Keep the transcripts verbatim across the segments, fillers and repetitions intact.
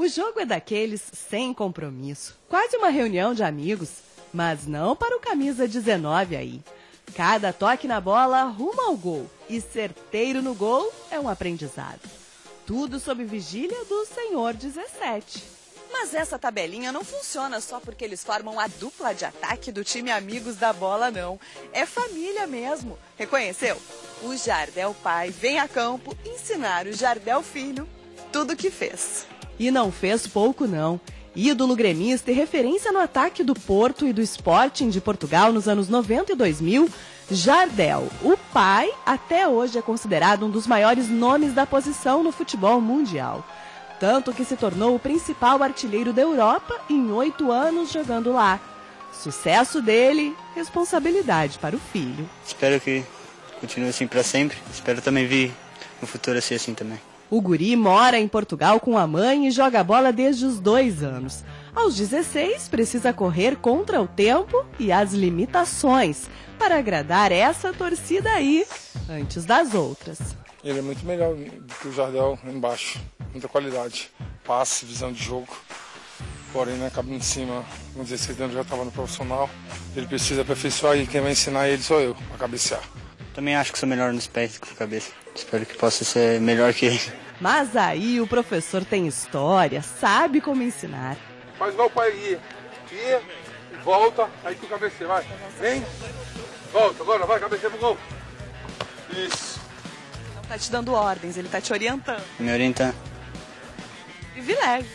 jogo é daqueles sem compromisso, quase uma reunião de amigos, mas não para o camisa dezenove aí. Cada toque na bola rumo ao gol e certeiro no gol é um aprendizado. Tudo sob vigília do senhor dezessete. Mas essa tabelinha não funciona só porque eles formam a dupla de ataque do time Amigos da Bola, não. É família mesmo. Reconheceu? O Jardel pai vem a campo ensinar o Jardel filho tudo o que fez. E não fez pouco, não. Ídolo gremista e referência no ataque do Porto e do Sporting de Portugal nos anos noventa e dois mil, Jardel, o pai, até hoje é considerado um dos maiores nomes da posição no futebol mundial. Tanto que se tornou o principal artilheiro da Europa em oito anos jogando lá. Sucesso dele, responsabilidade para o filho. Espero que continue assim para sempre. Espero também vir no futuro ser assim também. O guri mora em Portugal com a mãe e joga bola desde os dois anos. Aos dezesseis, precisa correr contra o tempo e as limitações para agradar essa torcida aí, antes das outras. Ele é muito melhor do que o Jardel embaixo, muita qualidade, passe, visão de jogo. Porém, né, cabe em cima, com dezesseis anos já estava no profissional, ele precisa aperfeiçoar e quem vai ensinar ele sou eu, a cabecear. Também acho que sou melhor nos pés do que na cabeça. Espero que possa ser melhor que ele. Mas aí o professor tem história, sabe como ensinar. Faz igual o pai ia. Ia, volta, aí tu cabeceia, vai. Vem, volta, agora vai, cabeceia pro gol. Isso. Não tá te dando ordens, ele tá te orientando. Me orientar. Privilégio.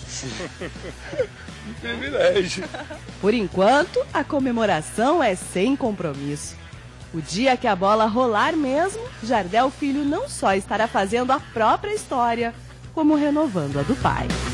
Privilégio. Por enquanto, a comemoração é sem compromisso. O dia que a bola rolar mesmo, Jardel Filho não só estará fazendo a própria história, como renovando a do pai.